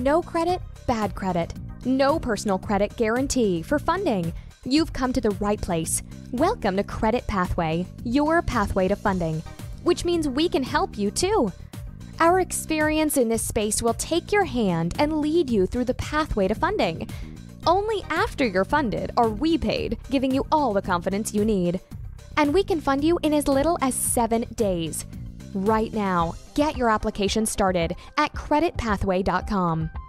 No credit, bad credit. No personal credit guarantee for funding. You've come to the right place. Welcome to Credit Pathway, your pathway to funding, which means we can help you too. Our experience in this space will take your hand and lead you through the pathway to funding. Only after you're funded are we paid, giving you all the confidence you need. And we can fund you in as little as 7 days. Right now, get your application started at creditpathway.com.